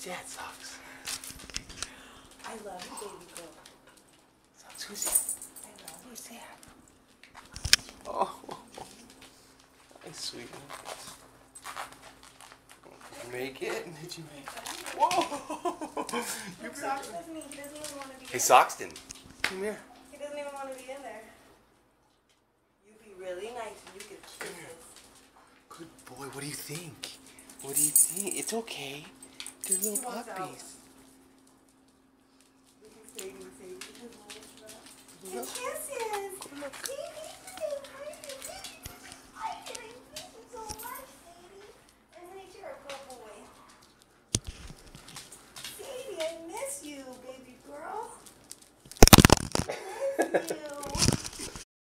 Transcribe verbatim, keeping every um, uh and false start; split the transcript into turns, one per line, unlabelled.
Dad socks.
I love you, baby girl.
Socks, who's that?
I love you.
Who's that? Oh, hi, sweetie. Did you make it? Did you make it? Whoa!
Look, Socks with me. He doesn't even want to be
Hey,
in
Soxton, come here.
there. He doesn't even want to be in there. You'd be really nice and you could kiss us.
Good boy, what do you think? What do you think? It's okay. They're little
He wants out.
puppies.
Look at Sadie, Sadie. His little truck.
Look.
And kisses.
Come on.
Baby, say hi to me. I didn't miss you so much, Sadie. And then you're a good boy. Sadie, I miss you, baby girl. I miss you.